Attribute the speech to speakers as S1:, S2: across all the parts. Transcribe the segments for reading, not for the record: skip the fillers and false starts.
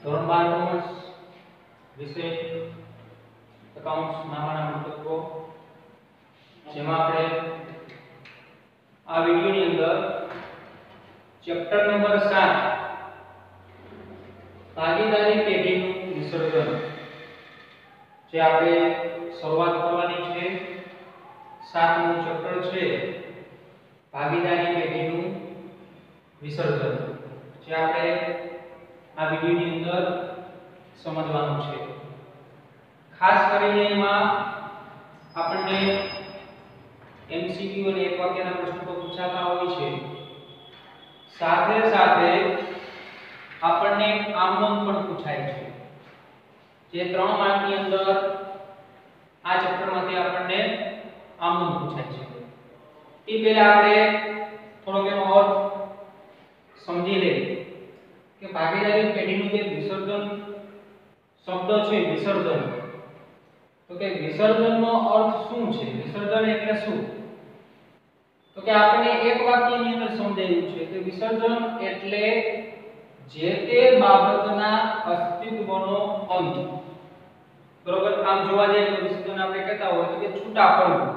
S1: ધોરણ 12 કોમર્સ વિષય એકાઉન્ટ્સ નામાના તત્વો, જેમાં આપણે આ વિડિયોની અંદર ચેપ્ટર નંબર 7 ભાગીદારી પેઢીનું વિસર્જન જે આપણે શરૂઆત કરવાની છે. 7મું ચેપ્ટર છે ભાગીદારી પેઢીનું વિસર્જન, જે આપણે આ વિડિયોની અંદર સમજવાનું છે. ખાસ કરીને એમાં આપણને MCQ અને એક વાક્યના પ્રશ્નો પૂછાતા હોય છે. સાથે સાથે આપણને આમનોંધ પણ પૂછાય છે, જે 3 માર્કની અંદર આ ચેપ્ટરમાંથી આપણને આમનોંધ પૂછાય છે. એ પહેલા આપણે થોડોક એનો અર્થ સમજી લઈએ કે ભાગીદારી પેઢીનું જે વિસર્જન શબ્દ છે, વિસર્જન, તો કે વિસર્જનનો અર્થ શું છે? વિસર્જન એટલે શું? તો કે આપણે એક વાક્યની અંદર સમજાયું છે કે વિસર્જન એટલે જે તે બાબતના અસ્તિત્વનો અંત. બરોબર? આમ જોવા જઈએ તો વિસર્જન આપણે કહેતા હોય કે છૂટા પડવું.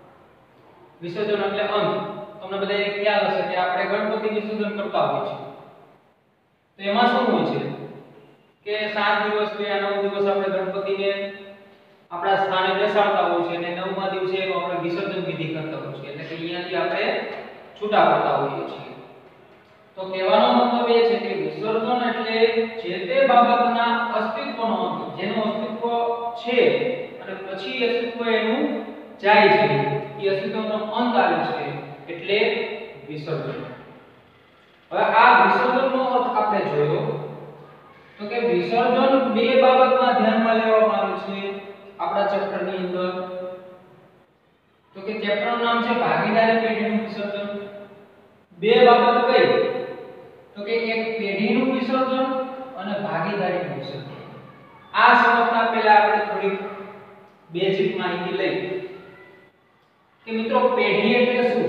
S1: વિસર્જન એટલે અંત. તમને બધાને ખ્યાલ હશે કે આપણે ગણપતિ વિસર્જન કરતા હોઈએ છીએ, તો એમાં શું હોય છે કે 7 દિવસ કે 9 દિવસ આપણે ગણપતિને આપણા સ્થાને બેસાડતા હોય છે અને 9મા દિવસે એનો આપણે વિસર્જન વિધિ કરતા હોય છે, એટલે કે અહીંયાથી આપણે છૂટા પડતા હોઈએ છીએ. તો કહેવાનો મતલબ એ છે કે વિસર્જન એટલે જે તે બાબતના અસ્તિત્વનો અંત, જેનું અસ્તિત્વ છે અને પછી અસ્તિત્વ એનું જાય છે, એ અસ્તિત્વનો અંત આવે છે, એટલે વિસર્જન. હવે આ વિસર્જનનો અર્થ આપણે જોયો તો કે વિસર્જન બે બાબતમાં ધ્યાનમાં લેવામાં આવે છે આપણા ચેપ્ટરની અંદર. તો કે ચેપ્ટરનું નામ છે ભાગીદારી પેઢીનું વિસર્જન. બે બાબત કઈ? તો કે એક પેઢીનું વિસર્જન અને ભાગીદારીનું વિસર્જન. આ સમજતા પહેલા આપણે થોડી બેઝિક માહિતી લઈએ કે મિત્રો પેઢી એટલે શું,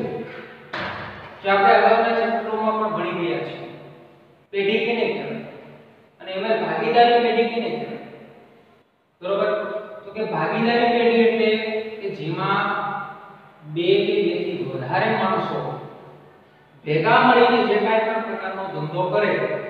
S1: જે આપણે અગાઉના ચેપ્ટરોમાં પણ ભણી ગયા છીએ. પેઢી કેને કહેવાય અને એમાં ભાગીદારી પેઢી કેને કહેવાય? બરોબર? તો કે ભાગીદારી પેઢી એટલે કે જેમાં 2 કે 2 થી વધારે માણસો ભેગા મળીને જે કાંઈ પણ પ્રકારનો ધંધો કરે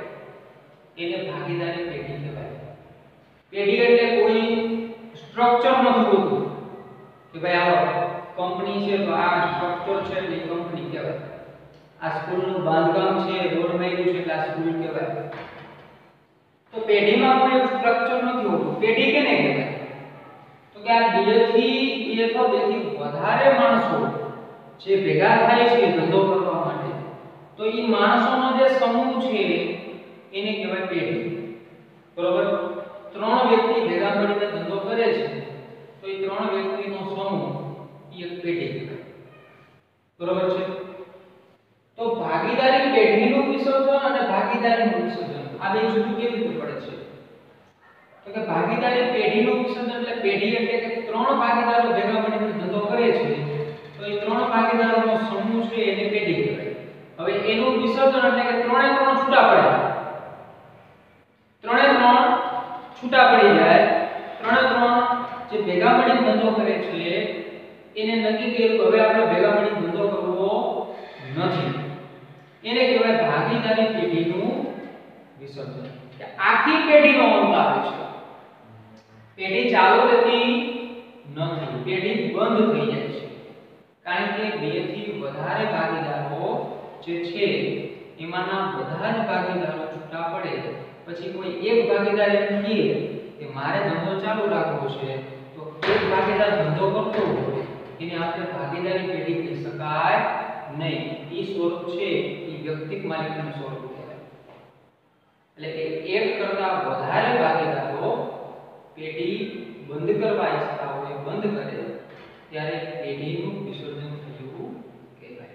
S1: એને ભાગીદારી પેઢી કહેવાય. પેઢી એટલે કોઈ સ્ટ્રક્ચર નથી હોતું કે ભાઈ આ કંપની છે તો આ સ્ટ્રક્ચર છે એટલે કંપની કહેવાય. આ સ્કૂલનું બાંધકામ છે, રોડ બન્યું છે એટલે આ સ્કૂલ કહેવાય. તો પેઢીમાં કોઈ સ્ટ્રક્ચર નથી હોતું. પેઢી કેને કહેવાય? તો કે આ 2 થી વધારે માણસો જે ભેગા થાય છે ધંધો કરવા માટે, તો એ માણસોનો જે સમૂહ છે એને કહેવાય પેઢી. બરોબર? 3 વ્યક્તિ ભેગા મળીને ધંધો કરે છે તો એ 3 વ્યક્તિનો સમૂહ એ એક પેઢી કહેવાય. બરોબર છે? તો ભાગીદારી પેઢીનું વિસર્જન અને ભાગીદારીનું વિસર્જન આ બે જુદું કેવી રીતે પડે છે? તો કે ભાગીદારી પેઢીનું વિસર્જન એટલે પેઢી એટલે કે 3 ભાગીદારો ભેગા મળીને ધંધો કરે છે તો એ 3 ભાગીદારોનો સમૂહ છે એને પેઢી કહેવાય. હવે એનું વિસર્જન એટલે કે 3 છૂટા પડે. 3 છૂટા પડી જાય. 3 જે ભેગા મળીને ધંધો કરે છે એને નક્કી કર્યું કે હવે આપણે ભેગા મળીને ધંધો કરવો નથી, એને કહેવાય ભાગીદારી પેઢીનું વિસર્જન. કે આખી પેઢીનો અંત આવે છે. પેઢી ચાલુ રહેતી નથી, પેઢી બંધ થઈ જાય છે, કારણ કે 2 થી વધારે ભાગીદારો જે છે એમાંના બધા જ ભાગીદારો છૂટા પડે પછી કોઈ એક ભાગીદાર એમ કહે કે મારે ધંધો ચાલુ રાખવો છે, તો એક ભાગીદાર ધંધો કરતો હોય એને આપણે ભાગીદારી પેઢી કહી શકાય નહીં. એ સ્વરૂપ છે એ વ્યક્તિગત માલિકીનું સ્વરૂપ કહેવાય. એટલે કે એક કરતા વધારે ભાગીદારો પેઢી બંધ કરવા ઈચ્છતા હોય, બંધ કરે ત્યારે પેઢીનું વિસર્જન થયું કહેવાય.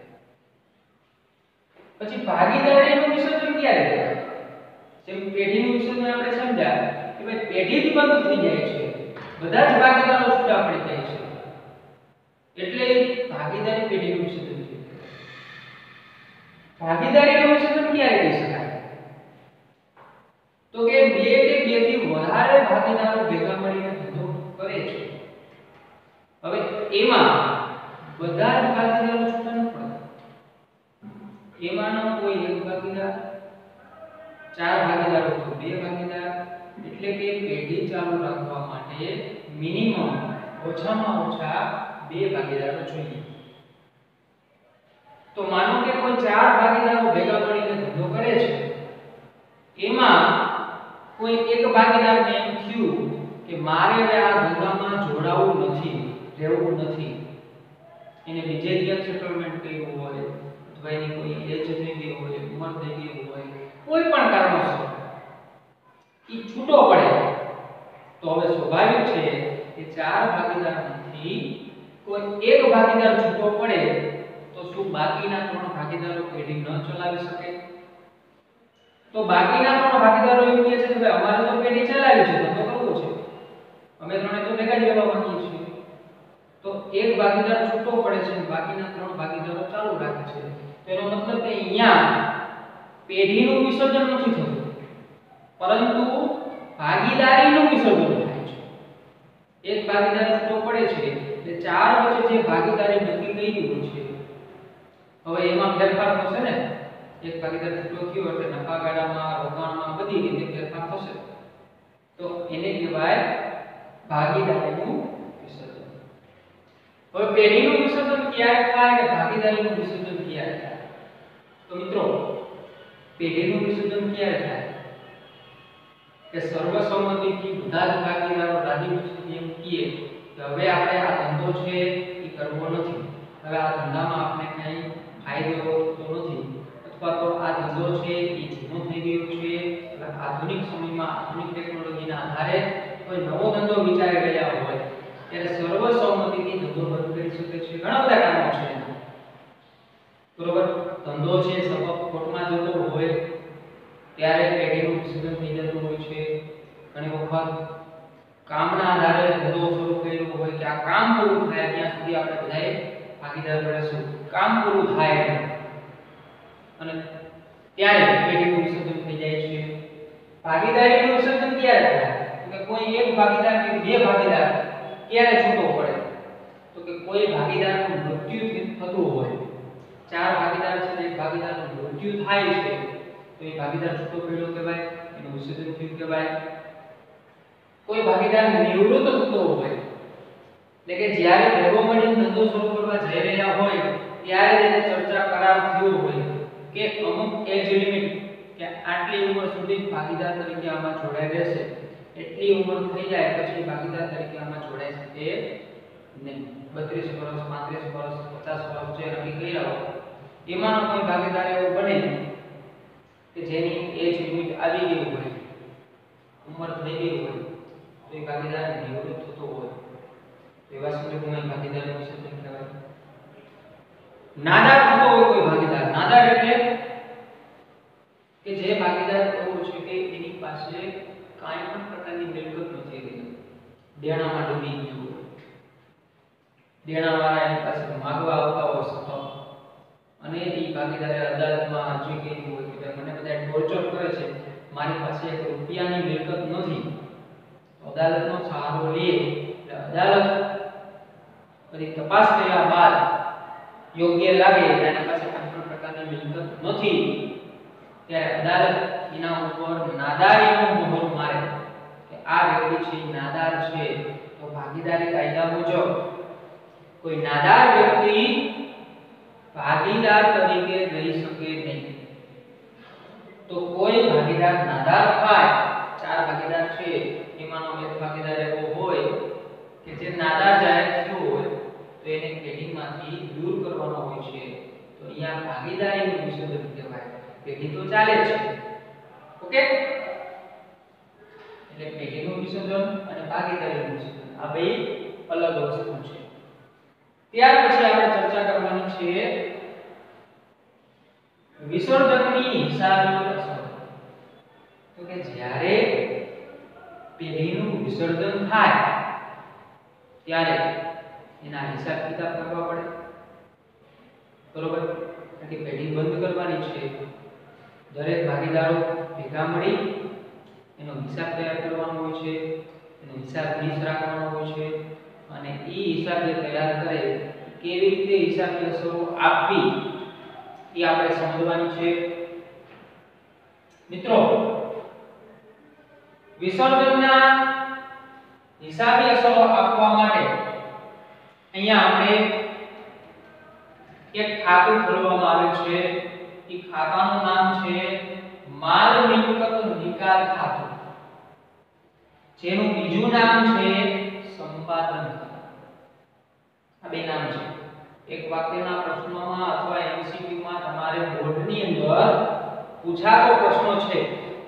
S1: પછી ભાગીદારીનું વિસર્જન ક્યારે થાય? જેમ પેઢીનું વિસર્જન આપણે સમજ્યા કે ભાઈ પેઢી જ બંધ થઈ જાય છે, બધા જ ભાગીદારો છૂટા પડી જાય છે, એટલે ભાગીદારી પેઢીનું વિસર્જન થયું. ભાગીદારીનું વિસર્જન ક્યારે થઈ શકાય? તો તો કે બે કે બેથી વધારે ભાગીદારો ભેગા મળીને ધંધો કરે છે. હવે એમાં બધા જ ભાગીદારો છૂટા ન પડે. એમાંનો કોઈ એક ભાગીદાર, ચાર ભાગીદારો તો બે ભાગીદાર, એટલે કે પેઢી ચાલુ રાખવા માટે મિનિમમ ઓછામાં ઓછા બે ભાગીદારો જોઈએ. તો માનો કે કોઈ ચાર ભાગીદારો ભેગા મળીને ધંધો કરે છે, એમાં કોઈ એક ભાગીદારને એમ થયું કે મારે હવે આ ધંધામાં જોડાવું નથી, રહેવું નથી, એને બીજે ક્યાંક સેટલમેન્ટ કર્યું હોય અથવા એની કોઈ એજ થઈ ગઈ હોય, ઉંમર થઈ ગઈ હોય, કોઈ પણ કારણોસર ઈ છૂટો પડે, તો હવે સ્વાભાવિક છે કે ચાર ભાગીદારમાંથી કોઈ એક ભાગીદાર છૂટો પડે તો શું બાકીના ત્રણ ભાગીદારો પેઢી ન ચલાવી શકે? તો બાકીના ત્રણ ભાગીદારો એમ કહે છે કે ભાઈ અમારે તો પેઢી ચલાવી છે, તો કરવું છે, અમે ત્રણે તો ભેગા જ રહેવા માંગીએ છીએ. તો એક ભાગીદાર છૂટો પડે છે, બાકીના ત્રણ ભાગીદારો ચાલુ રાખે છે. તો એનો મતલબ કે અહીંયા પેઢીનું વિસર્જન નથી થતું, પરંતુ ભાગીદારીનું વિસર્જન થાય છે. એક ભાગીદાર છૂટો પડે છે એટલે ચાર વચ્ચે જે ભાગીદારી નક્કી કરી છે, હવે એમાં ફેરફાર થશે ને. એક ભાગીદાર છૂટો થયો એટલે નફા ગાળામાં, રોકાણમાં બધી રીતે ફેરફાર થશે, તો એને કહેવાય ભાગીદારીનું વિસર્જન. હવે પેઢીનું વિસર્જન ક્યારે થાય કે ભાગીદારીનું વિસર્જન ક્યારે થાય? તો મિત્રો પેઢીનું વિસર્જન ક્યારે થાય કે સર્વસંમતિથી બધા જ ભાગીદારો રાજી ખુશી એમ કહે કે હવે આપણે આ ધંધો છે એ કરવો નથી, હવે આ ધંધામાં આપણે કંઈ ફાયદો થતો નથી, અથવા તો આ ધંધો છે એ જૂનો થઈ ગયો છે, એટલે આધુનિક સમયમાં આધુનિક ટેકનોલોજીના આધારે કોઈ નવો ધંધો વિચારી રહ્યા હોય ત્યારે સર્વસંમતિથી ધંધો બંધ કરી શકે છે. ઘણા બધા કારણો છે એના, બરોબર. ધંધો છે સતત ખોટમાં જતો હોય ત્યારે પેઢીનું વિસર્જન થઈ જતું હોય છે. ઘણી વખત કામના આધારે ધંધો શરૂ કર્યો હોય કે આ કામ પૂરું થાય ત્યાં સુધી આપણે બધાએ ભાગીદાર રહેશું, કામ પૂરું થાય અને ત્યારે પેઢીનું વિસર્જન થઈ જાય છે. ભાગીદારીનું વિસર્જન ક્યારે થાય? કે કોઈ એક ભાગીદાર કે બે ભાગીદાર ક્યારે છૂટો પડે? તો કે કોઈ ભાગીદારનું મૃત્યુ થતું હોય, ચાર ભાગીદાર છે ને એક ભાગીદારનું મૃત્યુ થાય છે, તો એ ભાગીદાર છૂટો પડ્યો કહેવાય, એનું વિસર્જન થયું કહેવાય. કોઈ ભાગીદાર નિવૃત્ત થતો હોય, એટલે કે જ્યારે ભેગો મળીને ધંધો શરૂ કરવા જઈ રહ્યા હોય ત્યારે એને ચર્ચા કરાર થયો હોય કે અમુક એજ લિમિટ કે આટલી ઉંમર સુધી ભાગીદાર તરીકે આમાં જોડાઈ રહેશે, એટલી ઉંમર થઈ જાય પછી ભાગીદાર તરીકે આમાં જોડાઈ શકે નહીં. 32 વર્ષ, 35 વર્ષ, 50 વર્ષ જે નક્કી કર્યા હોય એમાંનો કોઈ ભાગીદાર એવો બને કે જેની એજ લિમિટ આવી ગઈ હોય, ઉંમર થઈ ગઈ હોય, તો એ ભાગીદાર નિવૃત્ત થતો હોય, તો એવા સંજોગોમાં ભાગીદારનું વિસર્જન કહેવાય. નાદાર થતો હોય કોઈ ભાગીદાર, નાદાર એટલે કે જે ભાગીદાર એવો છે કે એની પાસે કાંઈ પણ પ્રકારની મિલકત નથી રહી, દેણામાં ડૂબી ગયું હોય, દેણાવાળા એની પાસે માંગવા આવતા હોય સતત, અને એ ભાગીદારે અદાલતમાં અરજી કરી હોય કે મને બધા ટોર્ચર કરે છે, મારી પાસે એક રૂપિયાની મિલકત નથી, અદાલતનો સહારો લે એટલે અદાલત બધી તપાસ કર્યા બાદ યોગ્ય લાગે એના પાસે કોઈ પણ પ્રકારની મિલકત નથી, ત્યારે અદાલત એના ઉપર નાદારીનો મોહર મારે કે આ વ્યક્તિ છે નાદાર છે, તો ભાગીદારી કાયદા મુજબ કોઈ નાદાર વ્યક્તિ ભાગીદાર તરીકે રહી શકે નહીં. તો કોઈ ભાગીદાર નાદાર થાય, ચાર ભાગીદાર છે એમાંનો એક ભાગીદાર એવો હોય કે જે નાદાર જાહેર થયો હોય તો એને પેઢીમાંથી દૂર કરવાનો હોય છે, તો અહીંયા ભાગીદારીનું વિસર્જન કહેવાય. પેઢી તો ચાલે જ છે, ઓકે, એટલે પેઢીનું વિસર્જન અને ભાગીદારીનું વિસર્જન આ બે અલગ વસ્તુ છે. ત્યાર પછી આપણે ચર્ચા કરવાની છે વિસર્જનની હિસાબી અસર. તો કે જ્યારે પેઢીનું વિસર્જન થાય ત્યારે એના હિસાબ કિતાબ કરવા પડે, બરોબર. કારણ કે પેઢી બંધ કરવાની છે, દરેક ભાગીદારો ભેગા મળી એનો હિસાબ તૈયાર કરવાનો હોય છે, એનો હિસાબ વીસ રાખવાનો હોય છે અને એ હિસાબ જે તૈયાર કરે કેવી રીતે હિસાબની અસરો આપવી એ આપણે સમજવાની છે. મિત્રો વિસર્જનના હિસાબી અસરો આપવા માટે અહીંયા આપણે એક ખાતું ખોલવામાં આવે છે. એ ખાતાનું નામ છે માલ મિલકત નિકાલ ખાતું, જેનું બીજું નામ છે સંપાદન ખાતું. આ બે નામ છે. એક વાક્યના પ્રશ્નોમાં અથવા એમસીક્યુ માં તમારે બોર્ડની અંદર પૂછાતો પ્રશ્ન છે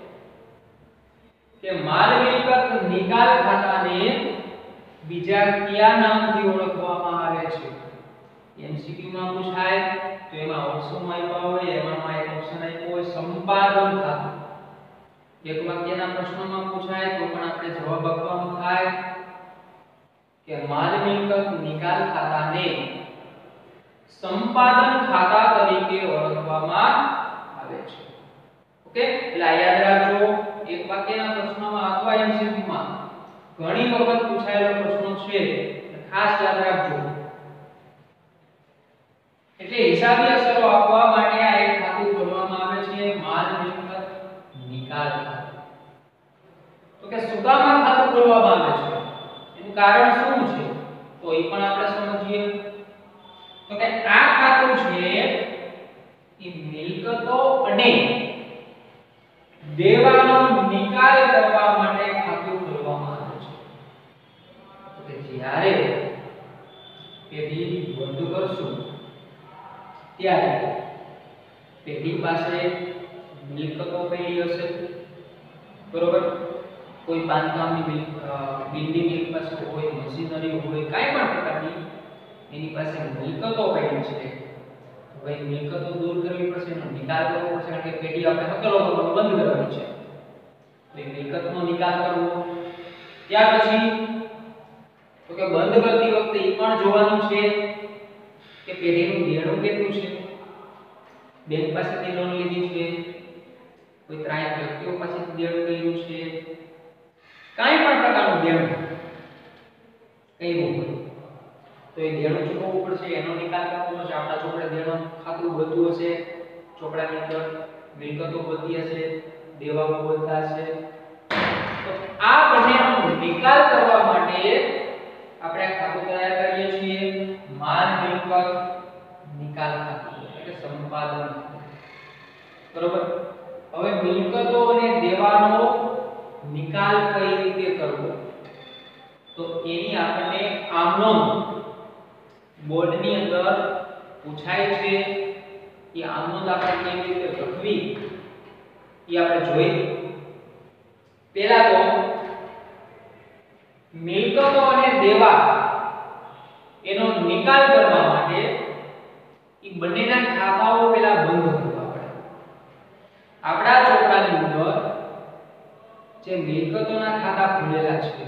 S1: કે માલ મિલકત નિકાલ ખાતાને બીજા કયા નામથી ઓળખવામાં આવે છે. એમસીક્યુ માં પૂછાય તો એમાં ઓપ્શન આપ્યા હોય, એમાં એક ઓપ્શન આપ્યો હોય સંપાદન ખાતું. એક વાક્યના પ્રશ્નમાં પૂછાય તો પણ આપણે જવાબ આપવાનો થાય કે માલ મિલકત નિકાલ ખાતાને સંપાદન ખાતા તરીકે ઓળખવામાં આવે છે. ઓકે, એટલે યાદ રાખજો. એક વાક્યના પ્રશ્નમાં અથવા એમસીક્યુ માં ઘણી વખત પૂછાયેલો પ્રશ્ન છે, ખાસ યાદ રાખજો. એટલે હિસાબી અસરો આપવા માટે આ એક ખાતું ખોલવામાં આવે છે માલ મિલકત નિકાલ ખાતું. તો કે સુકામાં ખાતું ખોલવામાં આવે છે, એનું કારણ શું છે તો એ પણ આપણે સમજીએ. તો કે આ ખાતું છે એ મિલકતો અને દેવાનો નિકાલ કરવા માટે ખાતું ખોલવામાં આવે છે. તો કે જ્યારે પેઢી બંધ કરશું ત્યારે પેઢી પાસે મિલકતો પડી હશે, બરોબર? કોઈ બાંધકામની બિલ્ડિંગ પાસે હોય, મશીનરી હોય, કાઈ પણ પ્રકારની એની પાસે મિલકતો પડી છે. હવે મિલકતો દૂર કરવી પડશે, એનો નિકાલ કરવો પડશે, કારણ કે પેઢી આપણે હકેલો કરવાનો બંધ કરવાની છે. તો એ મિલકતનો નિકાલ કરવો. ત્યાર પછી તો કે બંધ કરતી વખતે એ પણ જોવાનું છે કે પેઢીનું દેણું કેટલું છે. બેંક પાસેથી લોન લીધી છે, કોઈ ત્રાય વ્યક્તિઓ પાસેથી દેણું લીધું છે, કાઈ પણ પ્રકારનું દેણું કઈનું હોય તો એ દેણું ચૂકવવું પડશે, એનો નિકાલ કરવો પડશે. આપણા ચોપડે દેણું ખાતું બધું હશે, ચોપડાની અંદર મિલકતો બધી હશે, દેવાઓ બધા હશે. તો આ બંનેનો નિકાલ કરવા માટે આપણે આ ખાતું તૈયાર કરીએ છીએ માલ મિલકત નિકાલ ખાતું, એટલે સંપાદન ખાતું. બરોબર? હવે મિલકતો અને દેવાનો નિકાલ કઈ રીતે કરવો તો એની આપણને આમનોંધ બોર્ડની અંદર પૂછાય છે. એ આમનોંધ આપણે કેવી રીતે લખવી એ આપણે જોઈએ. પહેલા તો મિલકતો અને દેવા એનો નિકાલ કરવા માટે એ બંનેના ખાતાઓ પહેલા બંધ કરવા પડે. આપણા ચોપડાની અંદર જે મિલકતોના ખાતા ખુલેલા છે,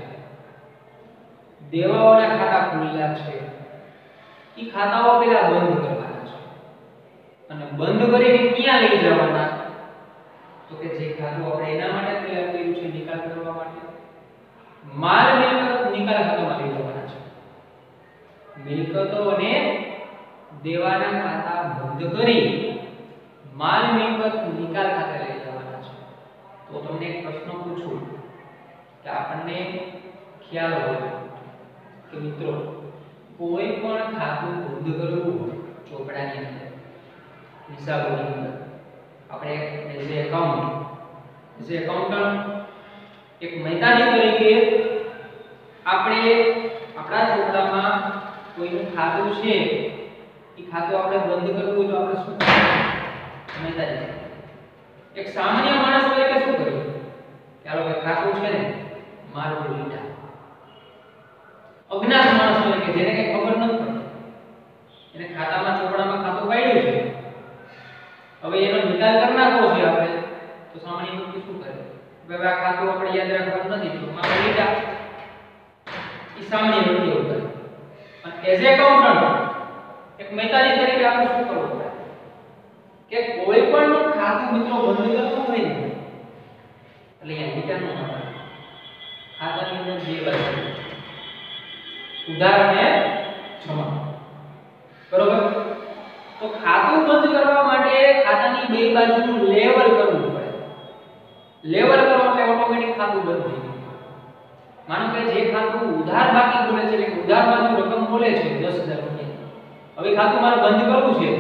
S1: દેવાઓના ખાતા ખુલેલા છે, એ ખાતાઓ પહેલા બંધ કરવાના છે. અને બંધ કરીને ક્યાં લઈ જવાના તો કે જે ખાતું આપણે એના માટે તૈયાર કર્યું છે નિકાલ કરવા માટે, માલ મિલકત નિકાલ ખાતામાં લઈ જવાના છે. મિલકતો અને દેવાના ખાતા બંધ કરી માલ મિલકત નિકાલ ખાતે લઈ જવાના છે. તો તમને એક પ્રશ્ન પૂછું કે આપણને ખ્યાલ હોય કે મિત્રો કોઈ પણ ખાતું બંધ કરવું હોય ચોપડાની અંદર, હિસાબોની અંદર, આપણે એઝ એકાઉન્ટન્ટ એક મહેતાની તરીકે આપણે આપણા ચોપડામાં કોઈનું ખાતું છે એ ખાતું આપણે બંધ કરવું તો આપણે શું મહેતાજી એક સામાન્ય માણસ તરીકે શું કરીએ? ચાલો કે ખાતું છે ને મારું લીધા, અજ્ઞાત માણસ તરીકે જેને કઈ ખબર નથી પડતી, એને ખાતામાં ચોપડામાં ખાતું પાડ્યું છે, હવે એનો નિકાલ કરી નાખવો છે આપણે, તો સામાન્ય વ્યક્તિ શું કરે? હવે આ ખાતું આપણે યાદ રાખવાનું નથી તો આપણે લીધા, એ સામાન્ય વ્યક્તિ એવું કરે. અને એઝ એકાઉન્ટન્ટ એક મહેતાજી તરીકે આપણે શું કરવું પડે કે કોઈ પણ ખાતું મિત્રો બંધ કરવું હોય ને એટલે અહીંયા લીટાનો મળે ખાતાની અંદર બે બાજુ ઉધાર અને જમા બરોબર તો ખાતું બંધ કરવા માટે ખાતાની બે બાજુનું લેવલ કરવું પડે લેવલ કરો એટલે ઓટોમેટિક ખાતું બંધ થઈ જાય માનો કે જે ખાતું ઉધાર બાકી બોલે છે એટલે ઉધાર બાજુ રકમ બોલે છે 10000 રૂપિયા હવે ખાતું મારે બંધ કરવું છે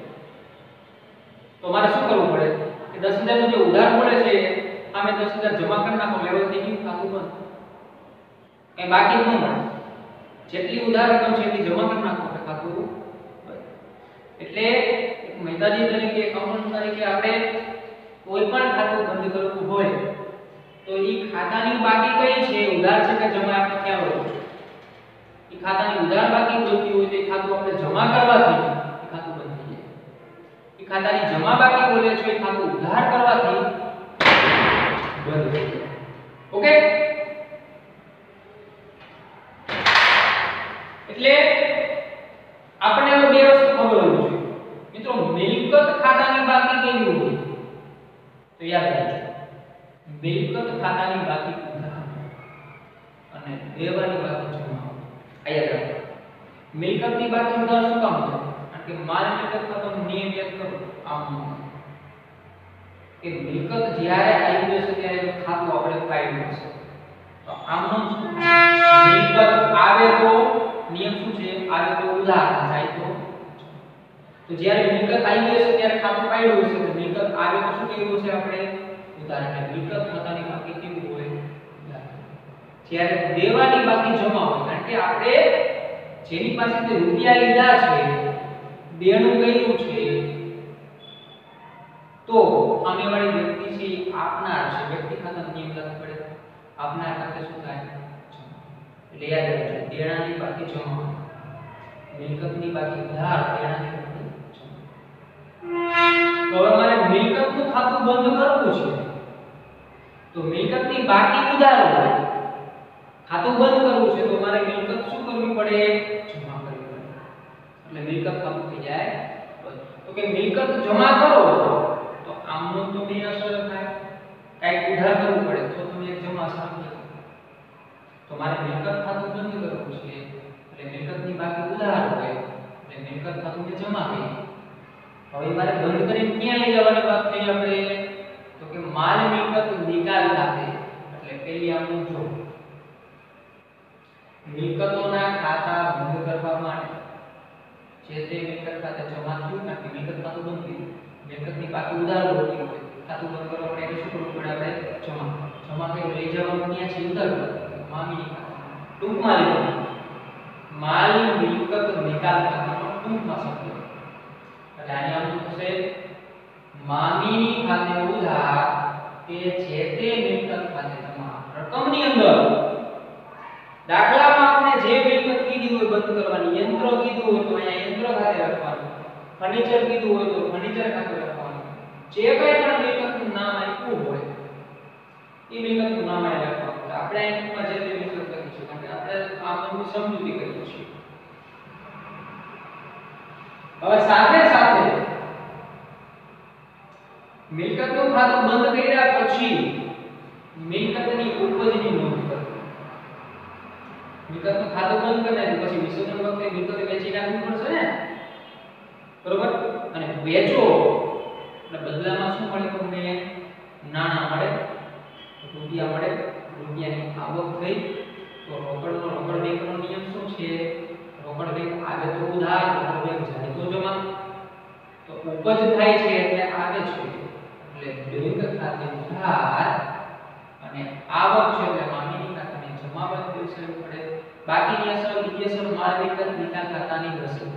S1: તો મારે શું કરવું પડે કે 10000 નો જે ઉધાર બોલે છે આમે 10000 જમા કરી નાખો લેવલ થઈ ગયું ખાતું બંધ કઈ બાકી ન મળે જેટલી ઉધાર રકમ છે એટલી જમા કરી નાખો એટલે ખાતું બંધ એટલે એક મહેતાજી તરીકે એકાઉન્ટ તરીકે આપણે કોઈ પણ ખાતું બંધ કરવું હોય તો ઈ ખાતાની બાકી કઈ છે ઉધાર છે કે જમા આપણે ક્યાં હોય ઈ ખાતાની ઉધાર બાકી બોલતી હોય તો એ ખાતું આપણે જમા કરવાથી ઈ ખાતું બંધ થઈ જાય ઈ ખાતાની જમા બાકી બોલે છે એ ખાતું ઉધાર કરવાથી બંધ થઈ જાય ઓકે એટલે આપણે હવે બે વસ્તુ ખબર હોવી જોઈએ મિત્રો મિલકત ખાતાની બાકી કેવી હોય તો યાદ રાખજો મિલકત ખાતાની બાકી અને દેવાની બાકી જમા આ યાદ રાખજો મિલકતની બાકી ઉધાર શું કામ છે કારણ કે માલ મિલકત ખાતાનો નિયમ યાદ કરો આમ કે મિલકત જ્યારે આવી જશે ત્યારે ખાતું આપણે કાઢી લેશે તો આમનો મિલકત આવે તો નિયમ શું છે આવે તો ઉધાર જાય તો જ્યારે મિલકત આવી જશે ત્યારે ખાતું કાઢ્યું હશે તો મિલકત આવે તો શું કેવું છે આપણે ઉધાર એટલે મિલકત ખાતાની બાકી કેવું હોય ઉધાર જ્યારે દેવાની બાકી જમા હોય કારણ કે આપણે જેની પાસેથી રૂપિયા લીધા છે દેણું કર્યું છે તો સામેવાળી વ્યક્તિ છે આપનાર છે વ્યક્તિ ખાતાનો નિયમ લાગુ પડે આપનાર ખાતે શું થાય એટલે યાદ રાખજો દેણાની બાકી જમા મિલકતની બાકી ઉધાર દેણાની બાકી જમા તો હવે મારે મિલકતનું ખાતું બંધ કરવું છે તો મિલકતની બાકી ઉધાર હોય ખાતું બંધ કરવું છે તો મારે મિલકત શું કરવી પડે જમા કરવી પડે એટલે મિલકત ખાતું થઈ જાય તો કે મિલકત જમા કરો તો આમનો તો બે અસર થાય કાઈ ઉધાર કરવું પડે તો તમે એક જમા સામે તો મારે મિલકત ખાતું બંધ કરવું છે એટલે મિલકતની બાકી ઉધાર હોય એટલે મિલકત ખાતું ને જમા કરી હવે મારે બંધ કરીને ક્યાં લઈ જવાની વાત થઈ આપણે તો કે માલ મિલકત નિકાલ ખાતે એટલે પેલી આમનું જો મિલકતોના ખાતા બંધ કરવા માટે જે તે મિલકત ખાતે જમા થયું કારણ કે મિલકત ખાતું બંધ થયું મિલકતની બાકી ઉધાર હોતી હોય ખાતું બંધ કરવા માટે શું કરવું પડે આપણે જમા કરી લઈ જવાનું ક્યાં છે ઉધાર મામી ટૂંકમાં લીધું માલ મિલકત નિકાલ ખાતાનો ટૂંકમાં શબ્દ એટલે આની આમ થશે મામી ખાતે ઉધાર કે જે તે મિલકત ખાતે જમા રકમની અંદર દાખલામાં આપણે જે મિલકત કીધી હોય બંધ કરવાની યંત્ર કીધું હોય તો અહીંયા યંત્ર ખાતે રાખવાનું ફર્નિચર કીધું હોય તો ફર્નિચર ખાતે રાખવાનું જે કંઈ પણ મિલકતનું નામ આપ્યું હોય એ મિલકતનું નામ અહીં રાખવાનું આપણે અહીંમાં જે તે મિલકત કરી છે કારણ કે આપણે આ બધું સમજૂતી કરીએ છીએ હવે સાથે સાથે મિલકતનું ખાતું બંધ કર્યા પછી મિલકતની ઉપજની નોંધ કરવી મિલકતનું ખાતું બંધ કરી નાખ્યું પછી વિસર્જન વખતે મિલકત વેચી નાખવી પડશે ને બરોબર અને વેચો એટલે બદલામાં શું મળે તમને નાણાં મળે રૂપિયા મળે રૂપિયાની આવક થઈ તો રોકડ બેંકનો નિયમ શું છે રોકડ બેંક આવે તો ઉધાર રોકડ બેંક જાય તો જમા તો ઉપજ થાય છે એટલે આવે છે એટલે બેંક ખાતે ઉધાર અને આવક છે એટલે મામીની ખાતાની જમા બંધ દિવસે પડે બાકીની અસર બીજી અસર માલ મિલકત નિકાલ ખાતાની હશે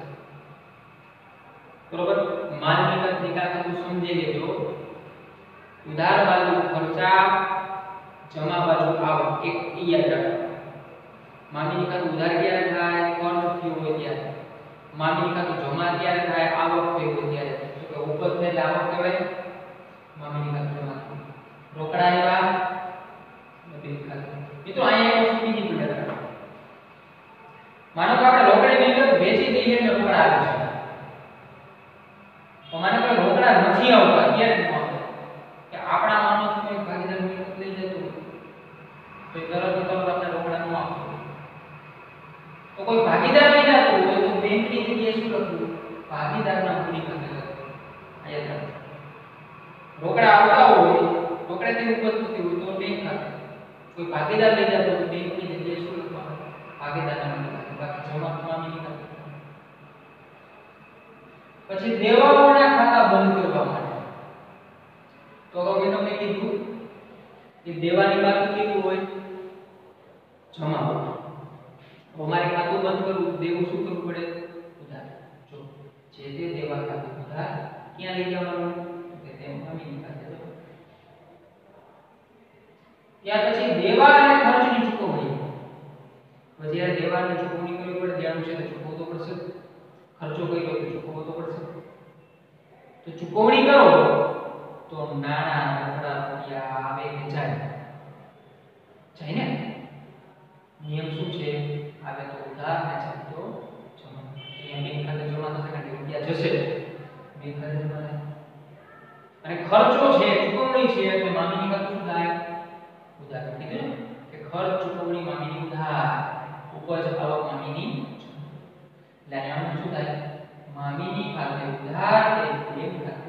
S1: બરોબર માલ મિલકત નિકાલ ખાતું સમજી લેજો ઉધાર બાજુ ખર્ચા જમા બાજુ આવક એક યાદ રાખો મામીની ખાતું ઉધાર ક્યારે થાય ખર્ચ થયો હોય ત્યારે મામીની ખાતું જમા ક્યારે થાય આવક થઈ હોય ત્યારે તો ઉપજ થાય એટલે આવક કહેવાય મામીની ખાતું જમા થાય રોકડા આવ્યા બધી ખાતું મિત્રો અહીંયા એક વસ્તુ બીજી પણ યાદ રાખો માનો કે આપણે રોકડે મિલકત વેચી દઈએ એટલે રોકડા આવે છે તો માનો કે રોકડા નથી આવતા ક્યારે ન આવે કે આપણા માણસ કોઈ ભાગીદાર મિલકત લઈ જાય ભાગીદાર લઈ જતું હોય તો બેંકની જગ્યાએ શું લખવું? ભાગીદારના મૂડી ખાતે લખવું. અહીંયા રોકડા આવતા હોય, રોકડાથી ઉપજ થતી હોય તો બેંક ખાતે. કોઈ ભાગીદાર લઈ જતો તો બેંકની જગ્યાએ શું લખવાનું? ભાગીદારના મૂડી ખાતે. બાકી જમા મામીની ખાતે. પછી દેવાઓના ખાતા બંધ કરવા માટે તો હવે મેં કીધું કે દેવાની બાકી કેટલું હોય? જમા હોય. અમારે ખાતું બંધ કરવું, દેવું શું કરવું પડે? ઉધાર. જો જે તે દેવા ખાતું ઉધાર ક્યાં લઈ જવાનું? કે તે મામીની ખાતે. ત્યાર પછી દેવા અને ખર્ચની ચૂકવણી. જ્યારે દેવાની ચૂકવણી કરવી પડે, દેવાનું છે તો ચૂકવવું તો પડશે, ખર્ચો કર્યો તો ચૂકવવો તો પડશે. તો ચૂકવણી કરો તો નાણાં, રોકડા, રૂપિયા આવે કે જાય? જાય ને. નિયમ શું છે? આવે તો ઉધાર ને જાય તો જમા. અહીંયા બેંક ખાતે જમા થશે કારણ કે રૂપિયા જશે બેંક ખાતે જમા થાય. અને ખર્ચો છે, ચૂકવણી છે એટલે મામીની ખાતે શું થાય? ઉધાર. કીધું ને કે ખર્ચ, ચૂકવણી મામીની ઉધાર, ઉપજ આવક મામીની. એટલે અહીંયા શું થાય? મામીની ખાતે ઉધાર કે બેંક ખાતે.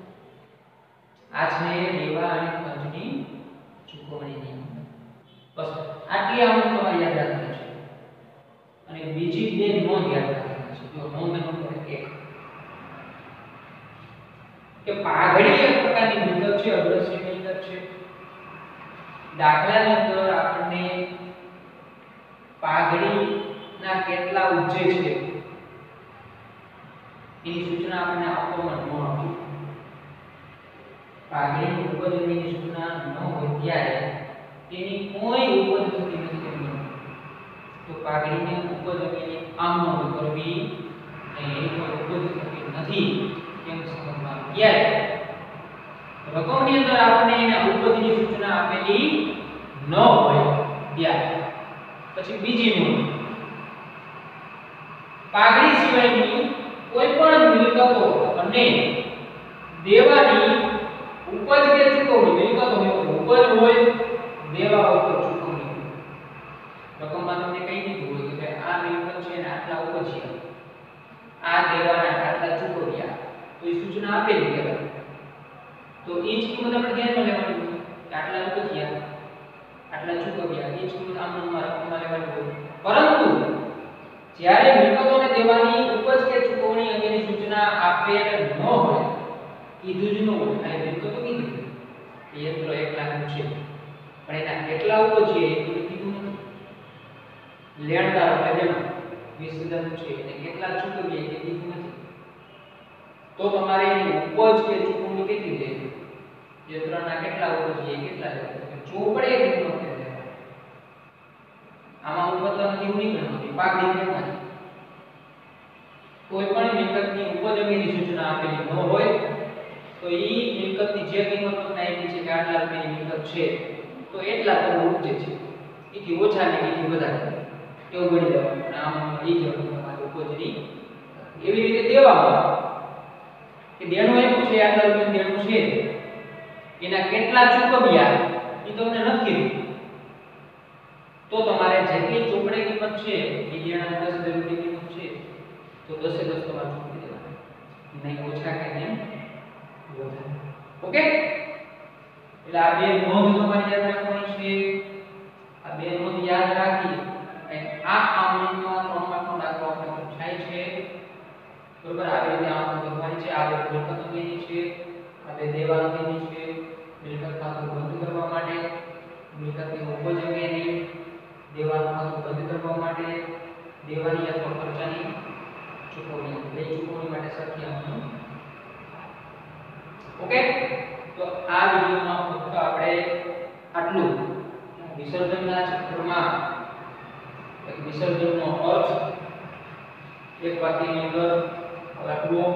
S1: આ છે દેવા અને ખર્ચની ચૂકવણીની. બસ આટલી આમનું તમારે યાદ રાખવાની છે. અને બીજી બે નોંધ યાદ રાખવાની છે. જો નોંધ નંબર 1 કે પાઘડી એક પ્રકારની મિલકત છે, અદ્રશ્ય મિલકત છે. દાખલાની અંદર આપણને પાઘડીના કેટલા ઉપજે છે એની સૂચના આપણને આપવામાં ન આવી. પાઘડીની ઉપજ અંગેની સૂચના ન હોય ત્યારે તેની કોઈ ઉપજ થતી નથી. તો પાઘડીની ઉપજ અંગેની આમનોંધ કરવી એની કોઈ ઉપજ થતી નથી તેમ સમજવામાં ત્યારે રકમની અંદર આપણને એના ઉપજની સૂચના આપેલી ન હોય ત્યારે. પછી બીજી નોંધ, પાઘડી સિવાયની કોઈ પણ મિલકતો અને દેવાની ઉપજ કે ચૂકવણી, મિલકતો હોય તો ઉપજ હોય, દેવા હોય તો ચૂકવણી હોય. રકમમાં તમને કહી દીધું હોય કે આ મિલકત છે ને આટલા ઉપજ્યા, આ દેવાના આટલા ચૂકવ્યા, તો એ સૂચના આપેલી કહેવાય. તો એ જ કિંમત આપણે ધ્યાનમાં લેવાની હોય કે આટલા ઉપજ્યા, આટલા ચૂકવ્યા, એ જ કિંમત આમનામાં રકમમાં લેવાની હોય. પરંતુ જ્યારે મિલકતોને દેવાની ઉપજ કે ચૂકવણી અંગેની સૂચના આપેલ ન હોય, કીધું જ ન હોય, ખાલી મિલકતો કીધું કે યંત્ર 1 લાખનું છે પણ એના કેટલા ઉપજીએ એ કીધું નથી. લેણદાર એટલે 20,000 છે અને કેટલા ચૂકવીએ એ કીધું નથી. તો તમારે એની ઉપજ કે ચૂકવણી કેટલી લેવી, યંત્રના કેટલા ઉપજીએ કેટલા લેવા, ચોપડે કેટલો લેવા. આમાં ઉપજતા નથી એવું નહીં ગણવાનું. પાઘડી કેમ કોઈ પણ મિલકતની ઉપજ અંગેની સૂચના આપેલી ન હોય તો ઈ મિલકતની જે કિંમત તમને આપી છે કે આટલા રૂપિયાની મિલકત છે તો એટલા તમને ઉપજે છે, એથી ઓછા ને એથી વધારે એવું ગણી લેવાનું. અને આમ ઈ જ તમારી ઉપજની. એવી રીતે દેવામાં કે દેણું આપ્યું છે, આટલા રૂપિયાનું દેણું છે, એના કેટલા ચૂકવ્યા એ તમને નથી કીધું. તો તમારે જેટલી ચોપડે કિંમત છે એ દેણાની 10,000 રૂપિયા કિંમત છે તો 10 તમારે ચૂકવી દેવાના, નહીં ઓછા કે નહીં વધારે. ઓકે, એટલે આ બે નોંધ તમારે યાદ રાખવાની છે. આ બે નોંધ યાદ રાખી અને આ આમનોંધમાં 3 માર્કનો દાખલો આપણે પૂછાય છે. બરોબર, આવી રીતે આમનોંધ કરવાની છે. આ બે મિલકત અંગેની છે, આ બે દેવા અંગેની છે. મિલકત ખાતું બંધ કરવા માટે, મિલકતની ઉપજ અંગેની, દેવાનું ખાતું બંધ કરવા માટે, દેવાની અથવા ખર્ચાની ચૂકવણી, બે ચૂકવણી માટે સરખી આમનોંધ. ઓકે, તો આ વિડિયોમાં ફક્ત આપણે આટલું વિસર્જનના ચક્રમાં એક વિસર્જનનો અર્થ એક વાક્યની અંદર લખવો.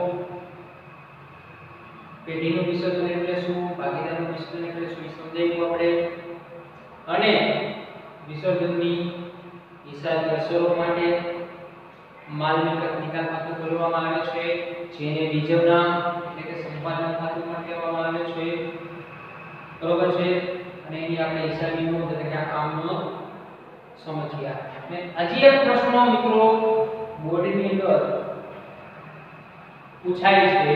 S1: પેઢીનું વિસર્જન એટલે શું, ભાગીદારનું વિસર્જન એટલે શું એ સમજાવ્યું આપણે. અને વિસર્જનની હિસાબી અસરો માટે માલ મિલકત નિકાલ ખાતું ખોલવામાં આવે છે, જેને બીજવના એટલે કે સંપાદન ખાતું પણ કહેવામાં આવે છે. બરોબર છે. અને એની આપણે હિસાબી નોંધ એટલે કે આમ નોંધ સમજ્યા. ને હજી એક પ્રશ્ન મિત્રો બોર્ડની અંદર પૂછાય છે.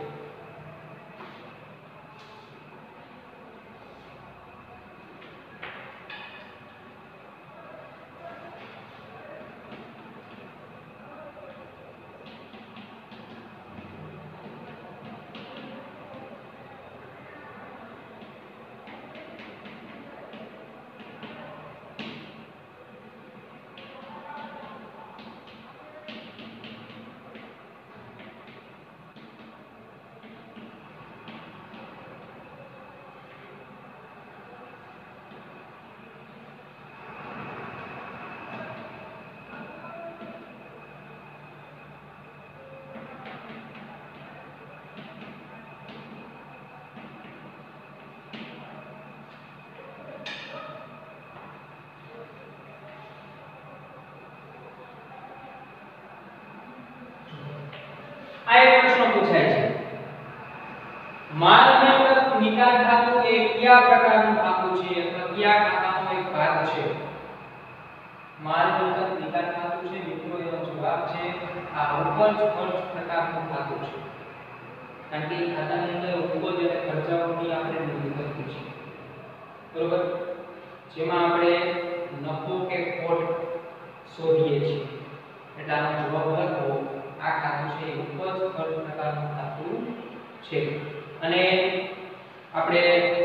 S1: આ એક પ્રશ્ન પૂછાય છે. માલ મિલકત નિકાલ ખાતું એ કયા પ્રકારનું ખાતું છે અથવા કયા ખાતાનો એક ભાગ છે? માલ મિલકત નિકાલ ખાતું છે મિત્રો, એનો જવાબ છે આ ઉપજ ખર્ચ પ્રકારનું ખાતું છે. કારણ કે આ ખાતાની અંદર ઉપજ અને ખર્ચાઓની આપણે નોંધ કરવી છે, બરોબર, જેમાં આપણે નફો કે ખોટ શોધીએ છીએ. એટલે આનો જવાબ લખો આ ખાતું છે ઉપજ ખર્ચ પ્રકારનું ખાતું છે. અને આપણે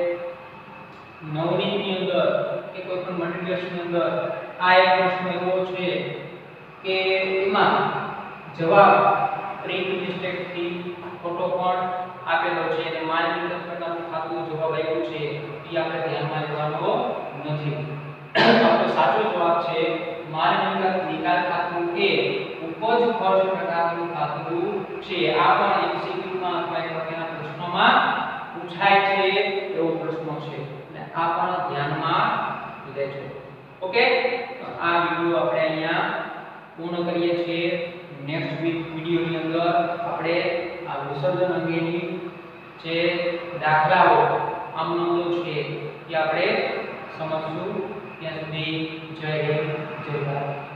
S1: નવનીતની અંદર કે કોઈ પણ મટીરીયલ્સની અંદર આ એક પ્રશ્ન એવો છે કે એમાં જવાબ પ્રિન્ટ મિસ્ટેક થી ખોટો પણ આપેલો છે અને માલ મિલકત પ્રકારનું ખાતું જવાબ આપ્યો છે એ આપણે ધ્યાનમાં લેવાનો નથી. તો સાચો જવાબ છે માલ મિલકત નિકાલ ખાતું એ ઉપજ ખર્ચ પ્રકારનું ખાતું છે. આ પણ MCQ માં અથવા એના પ્રશ્નોમાં પૂછાય છે એવો પ્રશ્ન છે, એટલે આ પણ ધ્યાનમાં લેજો. ઓકે, તો આ વિડિયો આપણે અહીંયા પૂર્ણ કરીએ છીએ. નેક્સ્ટ વિડિયોની અંદર આપણે આ વિસર્જન અંગેની જે દાખલાઓ આમનોંધો છે એ આપણે સમજશું. ત્યાં સુધી જય હિન્દ, જય ભારત.